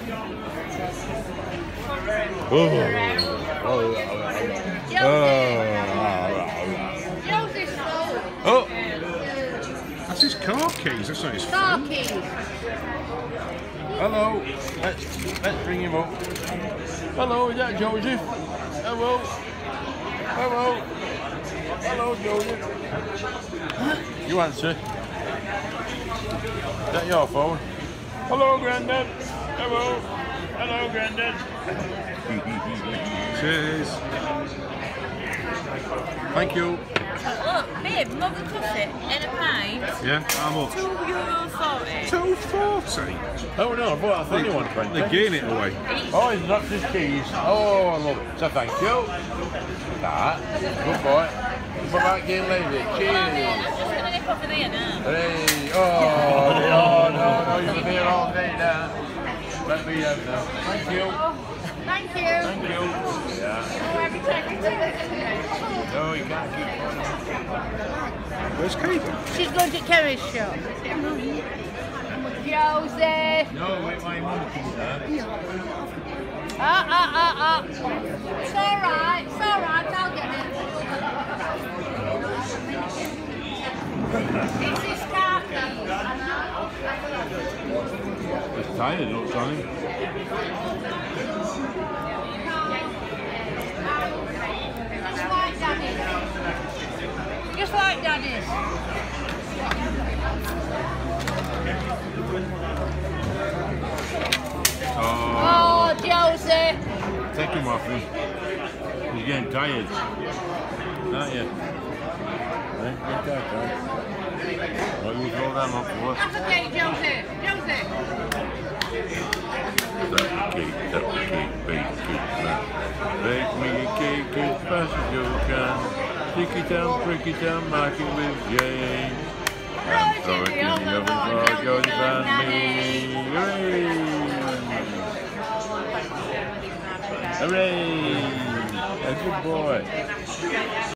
Oh! That's his car keys, that's not his phone. Car keys. Hello, let's bring him up. Hello, is that Joseph? Hello. Hello. Hello, Joseph. You answer. Is that your phone? Hello, Grandad. Hello. Hello, Grandad. Cheers. Thank you. Look, babe, mug and coffee in a pint. Yeah, how much? €2.40. £2.40. Oh no, I bought a funny one, friend. They're giving it away. Oh, he's dropped his keys. Oh, I love it. So thank you. That. Good boy. What about getting lazy? Cheers. I'm just going to nip over there now. Hey. Oh, no, you've been here all day now. Let me have now. Thank you. Thank you. Thank you. Yeah. Oh, every time you do it. No, you can't keep going. Where's Kate? She's going to Kerry's shop. Joseph. No, wait, my mum comes there. It's alright, I'll get it. It's his car keys. It's tired, looks on him. Just like Daddy's. Just like Daddy's. Oh, Joseph. Take him off him. He's getting tired. Aren't you? Get tired, right? What you throw them up for? That's okay, Joseph. Joseph. Cupcake, bake it, man. Bake me a cake as fast as you can. Stick it down, prick it down, mark it with Jane. And throw it in the oven for Joseph and me. Hooray! Hooray! A good boy.